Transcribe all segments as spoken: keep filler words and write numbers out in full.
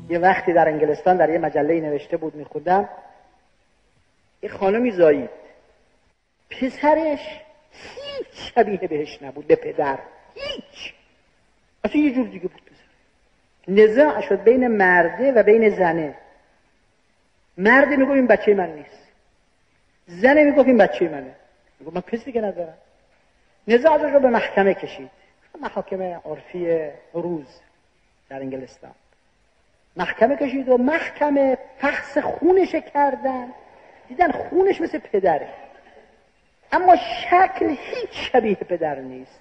یه وقتی در انگلستان در یه مجله نوشته بود، میخوندم، یه خانمی زایید، پسرش هیچ شبیه بهش نبود، به پدر هیچ، اصلا یه جور دیگه بود پسر. نزاع شد بین مرده و بین زنه. مرده میگفت این بچه من نیست، زنه میگفت این بچه منه، میگفت من کسی دیگه ندارم. نزاع رو به محکمه کشید، محاکم عرفی روز در انگلستان. محکمه کشید و محکمه فحص خونش کردن، دیدن خونش مثل پدره، اما شکل هیچ شبیه پدر نیست.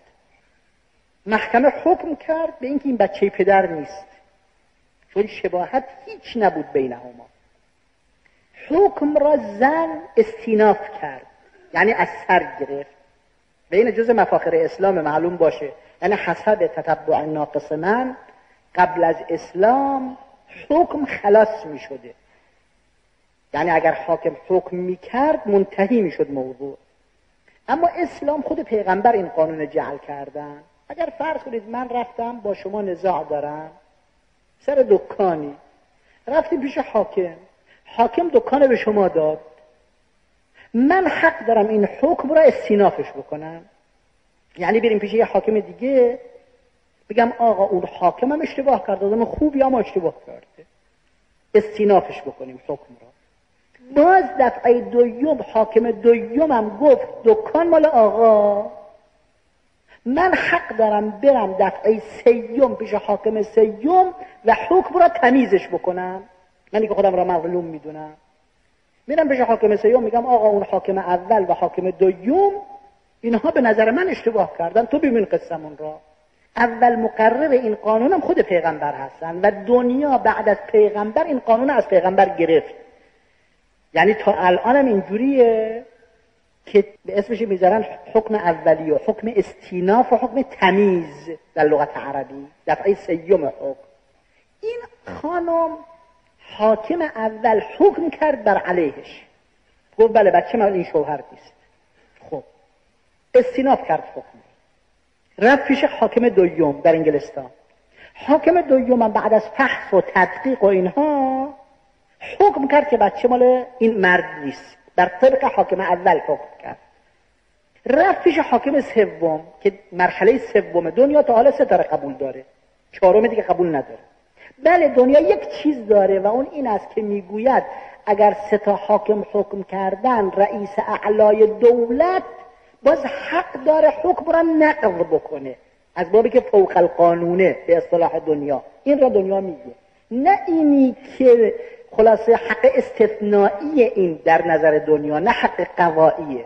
محکمه حکم کرد به اینکه این بچه پدر نیست، چون شباهت هیچ نبود بینهما. حکم را زن استیناف کرد، یعنی از سر گرفت. و این جز مفاخر اسلام، معلوم باشه، یعنی حسب تتبع ناقص من قبل از اسلام حکم خلاص می شده، یعنی اگر حاکم حکم می کرد منتهی می شد موضوع. اما اسلام خود پیغمبر این قانون جعل کردن. اگر فرض کنید من رفتم با شما نزاع دارم سر دکانی، رفتیم پیش حاکم، حاکم دکان به شما داد، من حق دارم این حکم را استینافش بکنم، یعنی بریم پیش یه حاکم دیگه بگم آقا اون حاکم هم اشتباه کرده، آدم خوبی اما اشتباه کرده، استینافش بکنیم حکم را. باز دفعه دوم حاکم دوم هم گفت دکان مال آقا، من حق دارم برم دفعه سیوم پیش حاکم سیوم و حکم را تمیزش بکنم، منی که خودم را مظلوم میدونم. میرم پیش حاکم سیوم میگم آقا اون حاکم اول و حاکم دوم اینها به نظر من اشتباه کردن، تو ببین قصمون را. اول مقرر این قانون هم خود پیغمبر هستن و دنیا بعد از پیغمبر این قانون از پیغمبر گرفت. یعنی تا الان هم اینجوریه که به اسمش میذارن حکم اولی و حکم استیناف و حکم تمیز در لغت عربی، دفعه سیوم حکم. این خانم حاکم اول حکم کرد بر علیهش، گفت بله بچه من این شوهر نیست. خب استیناف کرد حکم، رفت پیش حاکم دوم در انگلستان. حاکم دوم هم بعد از فحص و تدقیق و اینها حکم کرد که بچه مال این مرد نیست، بر طبق حاکم اول حکم کرد. رفت پیش حاکم سوم که مرحله سوم، دنیا تا حالا سه تا قبول داره، چهارم دیگه قبول نداره. بله دنیا یک چیز داره و اون این است که میگوید اگر سه تا حاکم حکم کردن، رئیس اعلای دولت باز حق داره حکم را نقض بکنه، از بابی که فوق القانونه به اصطلاح دنیا. این را دنیا میگه، نه اینی که خلاصه حق استثنایی این در نظر دنیا، نه حق قضاییه.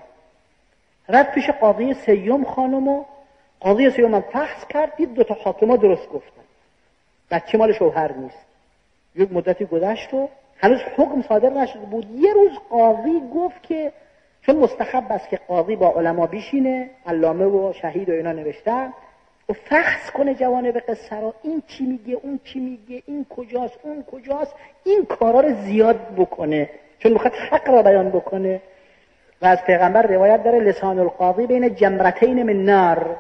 رفت پیش قاضی سیوم خانم و قاضی سیوم هم فحص کرد، دید دو تا حاکما درست گفتن، بچه مال شوهر نیست. یک مدتی گذشت و هنوز حکم صادر نشده بود. یه روز قاضی گفت که چون مستحب است که قاضی با علما بیشینه، علامه و شهید و اینا نوشتن، و فحص کنه جوانب قصه را، این چی میگه، اون چی میگه، این کجاست، اون کجاست، این کارا رو زیاد بکنه چون میخواد حق را بیان بکنه. و از پیغمبر روایت داره لسان القاضی بین جمرتین من نار،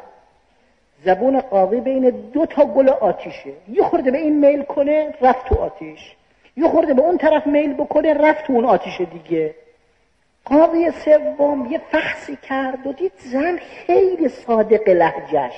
زبون قاضی بین دو تا گل آتیشه، یه خورده به این میل کنه رفت تو آتیش، یه خورده به اون طرف میل بکنه رفت تو اون آتیش دیگه. قاضی سوم یه فحصی کرد و دید زن خیلی صادق لهجه‌اش،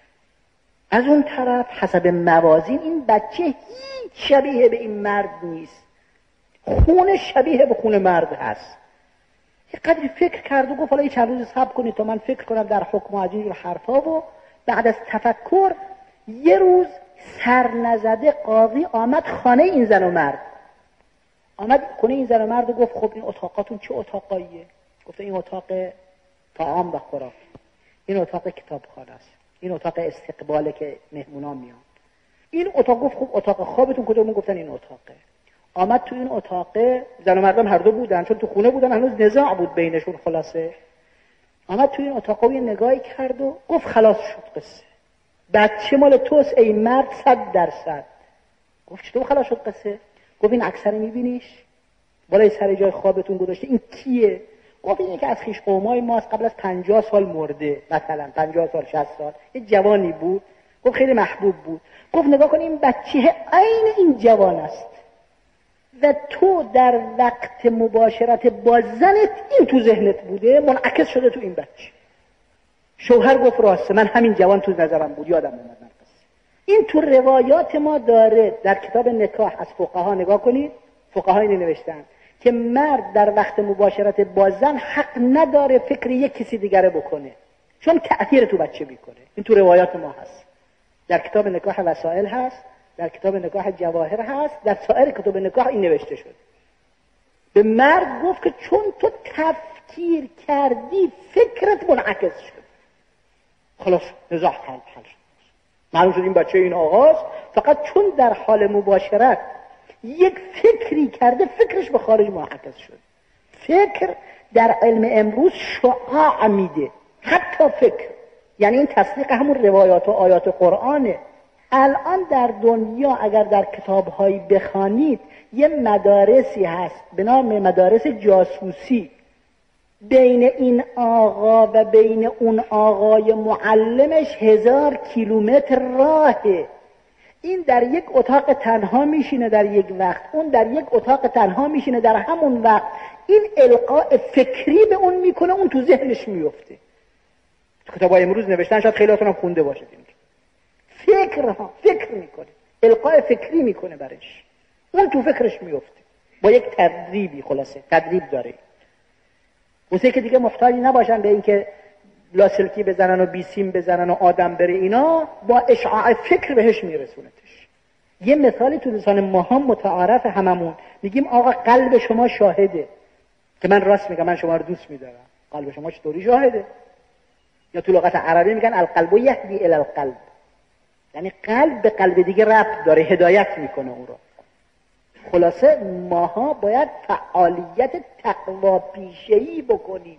از اون طرف حسب موازین این بچه هیچ شبیه به این مرد نیست، خون شبیه به خون مرد هست. یه قدری فکر کرد و گفت حالا یه چند روز صبر کنید تا من فکر کنم در حکم و عجیب حرفا. و بعد از تفکر یه روز سرنزده قاضی آمد خانه این زن و مرد، آمد خونه این زن و مرد و گفت خب این اتاقاتون چه اتاقاییه؟ گفت این اتاق طعام و خوراک، این اتاق کتابخانه است، این اتاق استقباله که مهمونا میان. این اتاق گفت خب اتاق خوابتون کدومون؟ گفتن این اتاقه. آمد تو این اتاق، زن و مردم هر دو بودن چون تو خونه بودن، هنوز نزاع بود بینشون. خلاصه آمد تو این اتاق و یه نگاهی کرد و گفت خلاص شد قصه، بچه مال توست ای مرد صد درصد. گفت چطور خلاص شد قصه؟ گفت این اکثر میبینیش بالای سر جای خوابتون گذاشته، این کیه؟ گفت این که از خیش قومای ماست، قبل از پنجاه سال مرده، مثلا پنجاه سال شصت سال، یه جوانی بود گفت خیلی محبوب بود. گفت نگاه کن این بچه عین این جوان است و تو در وقت مباشرت با زنت این تو ذهنت بوده، منعکس شده تو این بچه. شوهر گفت راسته، من همین جوان تو نظرم بود، یادم اومد. من این تو روایات ما داره. در کتاب نکاح از فقها نگاه کنید، فقها اینو نوشتن که مرد در وقت مباشرت با زن حق نداره فکر یک کسی دیگره بکنه، چون تأثیر تو بچه میکنه. این تو روایات ما هست، در کتاب نکاح وسائل هست، در کتاب نکاح جواهر هست، در سایر کتاب نکاح این نوشته شد. به مرد گفت که چون تو تفکیر کردی فکرت منعکس شد. خلاص نزاع حل حل شد. معلوم شد این بچه این آغاز فقط چون در حال مباشرت یک فکری کرده فکرش به خارج منعکس شد. فکر در علم امروز شعاع میده، حتی فکر، یعنی این تصدیق همون روایات و آیات قرآنه. الان در دنیا اگر در کتاب‌هایی بخوانید یه مدارسی هست به نام مدارس جاسوسی، بین این آقا و بین اون آقای معلمش هزار کیلومتر راهه. این در یک اتاق تنها میشینه در یک وقت، اون در یک اتاق تنها میشینه در همون وقت، این القاء فکری به اون میکنه، اون تو ذهنش میفته. تو کتابای امروز نوشتن، شاید خیلیاتون هم خونده باشید، این فکر ها فکر میکنه، القاء فکری میکنه برش، اون تو فکرش میفته با یک تدریبی. خلاصه تدریب داره واسه که دیگه محتاج نباشن به اینکه لاسلکی بزنن و بیسیم بزنن و آدم بره، اینا با اشعاع فکر بهش میرسونتش. یه مثالی تو لسان ما هم متعارف هممون، میگیم آقا قلب شما شاهده که من راست میگم، من شما رو دوست میدارم. قلب شما چطوری شاهده؟ یا تو لغت عربی میگن القلب یهدی الی القلب، یعنی قلب به قلب دیگه ربط داره، هدایت میکنه اون رو. خلاصه ماها باید فعالیت تقوا پیشه‌ای بکنیم،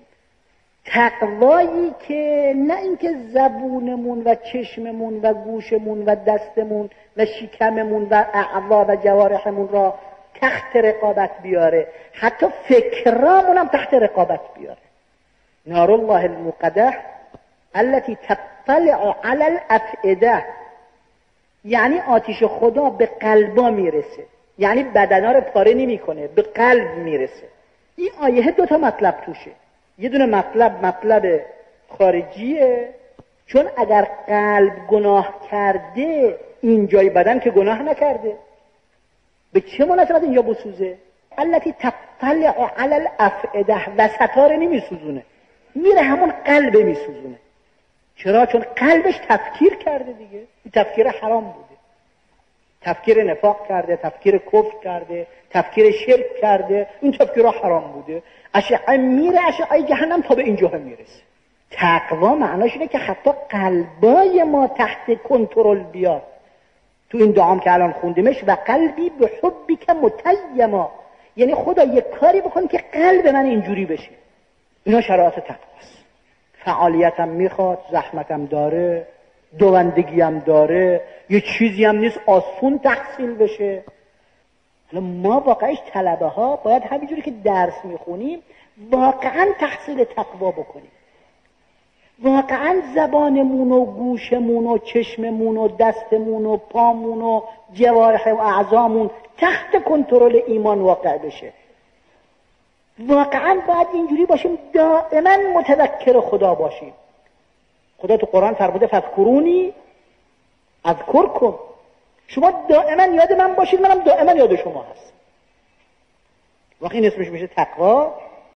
تقوایی که نه اینکه زبونمون و چشممون و گوشمون و دستمون و شکممون و اعضا و جوارحمون را تحت رقابت بیاره، حتی فکرامون هم تحت رقابت بیاره. نار الله الموقده التي تطلع على الافئده، یعنی آتش خدا به قلبا میرسه، یعنی بدنا رو پاره نمی کنه، به قلب میرسه. این آیه دو تا مطلب توشه. یه دونه مطلب مطلب خارجیه، چون اگر قلب گناه کرده این جای بدن که گناه نکرده، به چه مناسبت اینجا بسوزه؟ التي تطلع على الافئده، وسطا رو نمیسوزونه، میره همون قلب میسوزونه. چرا؟ چون قلبش تفکیر کرده دیگه. این تفکیر حرام بوده، تفکیر نفاق کرده، تفکیر کفر کرده، تفکیر شرک کرده، این تفکیر حرام بوده. اشعه میره اشعه جهنم تا به اینجا هم میرسه. تقوا معناش اینه که حتی قلبای ما تحت کنترل بیاد. تو این دعام که الان خوندیمش، و قلبی به حبی که متیما، یعنی خدا یک کاری بکن که قلب من اینجوری بشه. اینا شرایط تقواست. فعالیتم میخواد، زحمتم داره، دوندگی هم داره، یه چیزی هم نیست آسون تحصیل بشه. حالا ما واقعاش طلبه ها باید همینجوری که درس میخونیم واقعا تحصیل تقوا بکنیم، واقعا زبانمون و گوشمون و چشممون و دستمون و پامون و جوارح و اعضامون تحت کنترل ایمان واقع بشه. واقعا باید اینجوری باشیم، دائما متذکر خدا باشیم. خدا تو قرآن فرموده فذکرونی اذکرکم، شما دائما یاد من باشید، منم دائما یاد شما هست. وقتی این اسمش میشه تقوا،